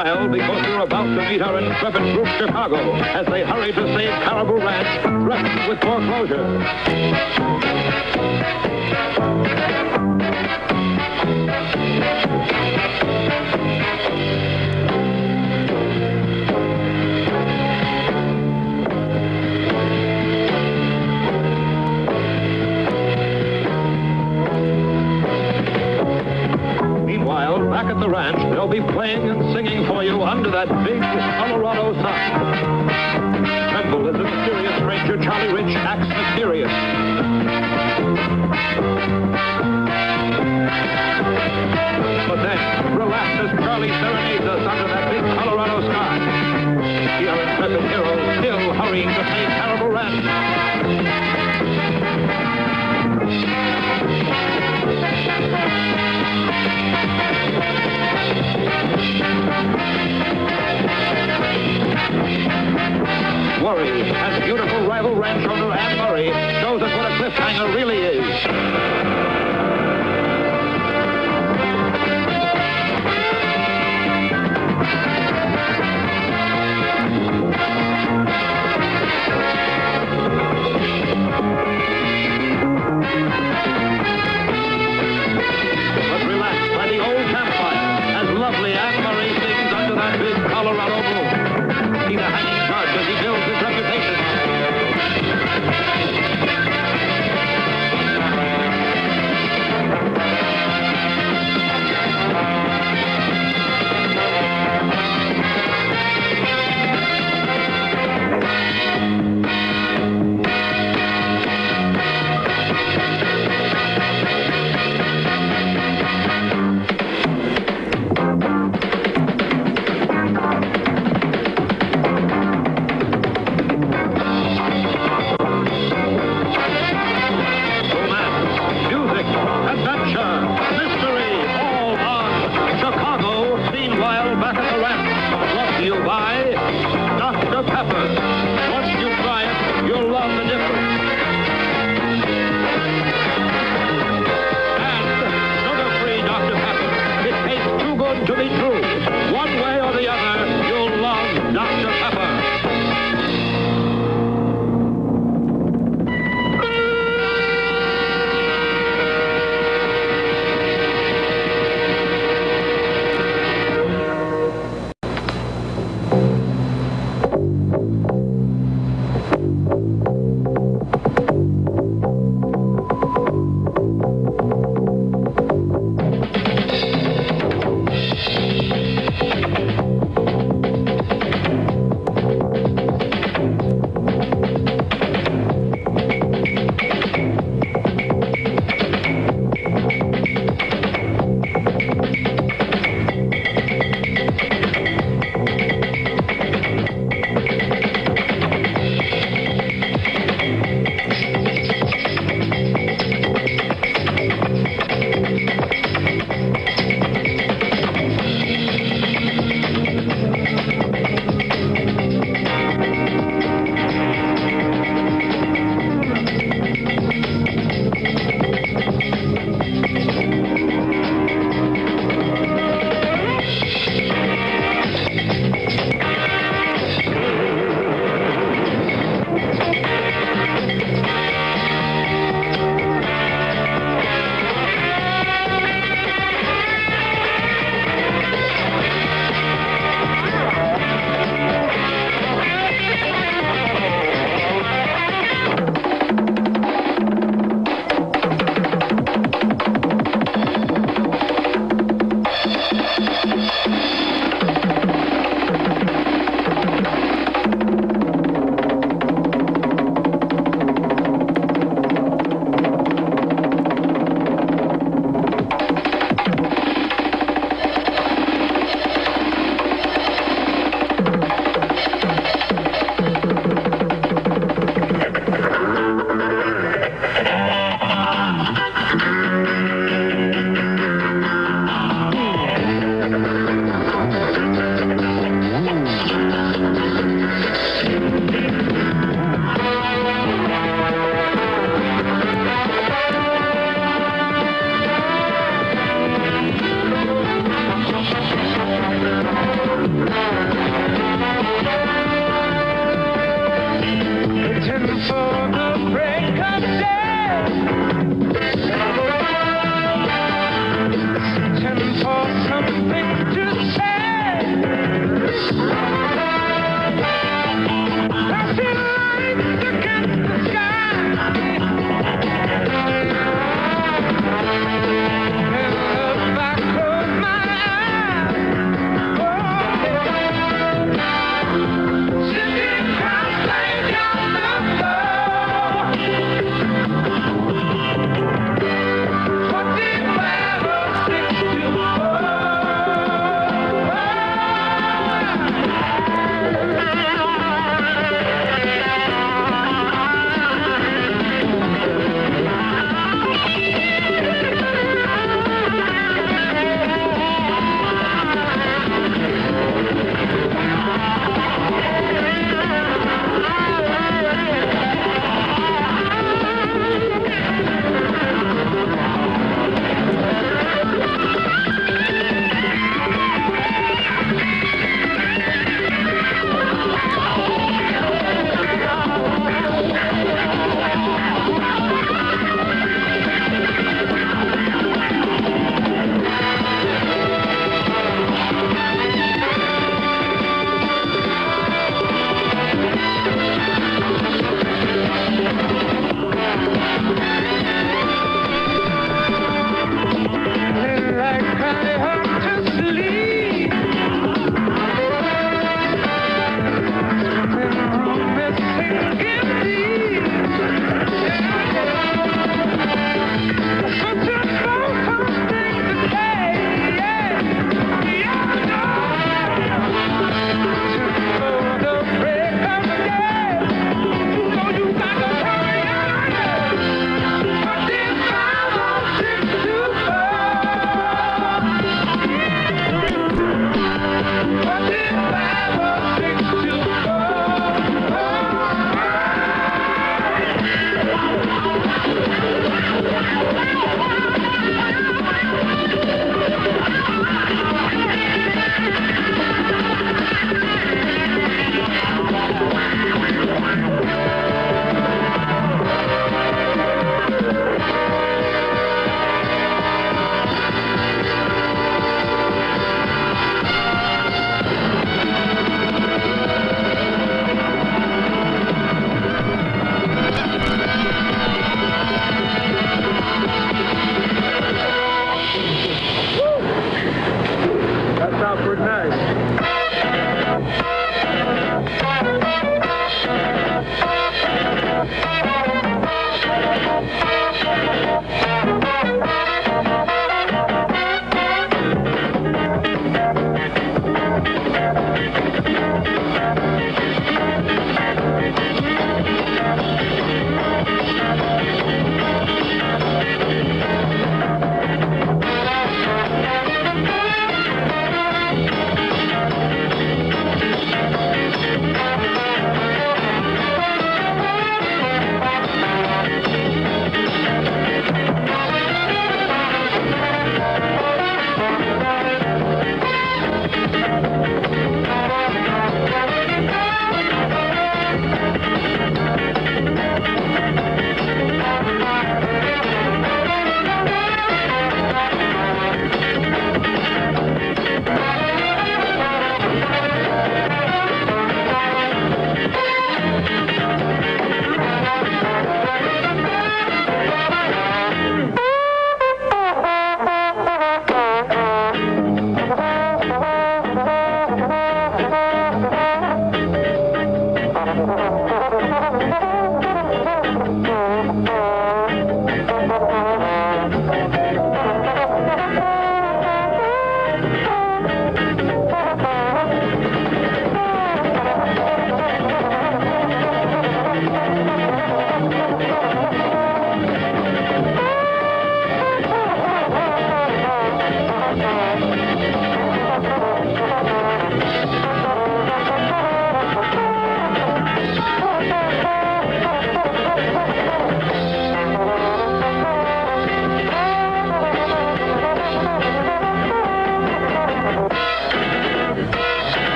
smile because you're about to meet our intrepid group Chicago as they hurry to save Caribou Ranch, threatened with foreclosure. Back at the ranch, they'll be playing and singing for you under that big Colorado sun. Tremble as the mysterious stranger Charlie Rich acts mysterious. But then, relax as Charlie serenades us under that big Colorado sky. See our intrepid heroes still hurrying to save Caribou Ranch. Worry, and beautiful rival ranch owner Anne Murray shows us what a cliffhanger really is. But relax by the old campfire as lovely Anne Murray sings under that big Colorado moon. See the hanging judge as he builds his reputation. for the break of day. Searching for something to say. Flashing lights against the sky. And if I close my eyes, sitting cross-legged on the floor.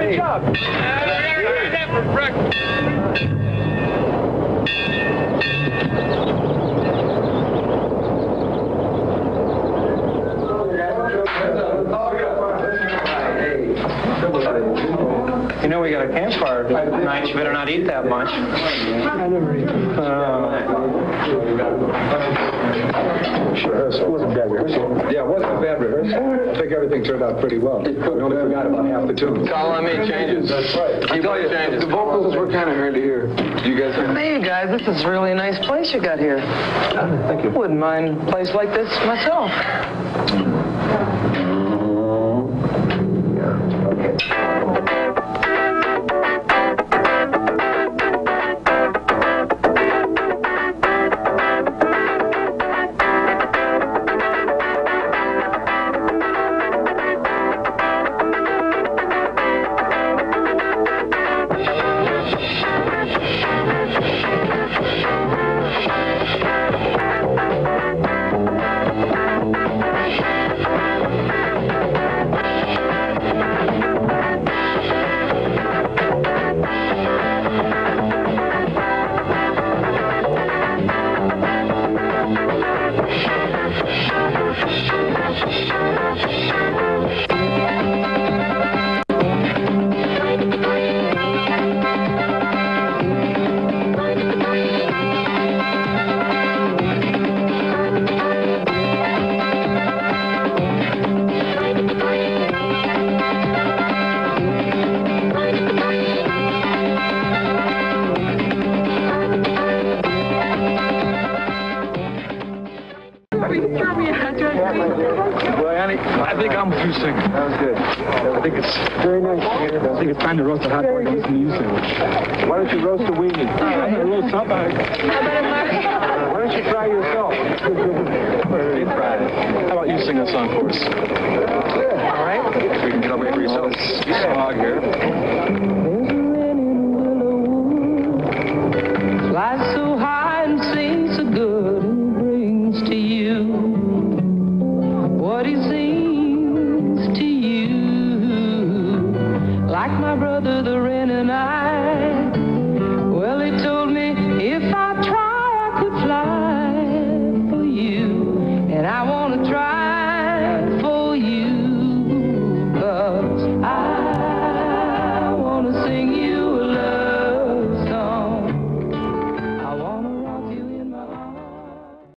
Good job. That for breakfast. You know we got a campfire tonight. You better not eat that much. I never eat. Rehearsal. It wasn't bad rehearsal. Yeah, it wasn't a bad rehearsal. I think everything turned out pretty well. We only forgot about half the tunes. That's all I made changes. That's right. I tell you, the vocals were kind of hard to hear. You guys hear? Hey, you guys, this is really a nice place you got here. Thank you. Wouldn't mind a place like this myself. I think I'm through singing. That was good. I think it's very nice. I think it's time to roast a hot dog and get some you sandwich. Why don't you roast a weenie? I'm gonna roast something. Why don't you try yourself? How about you sing a song for us? All right. If we can get away for yourself. Song here.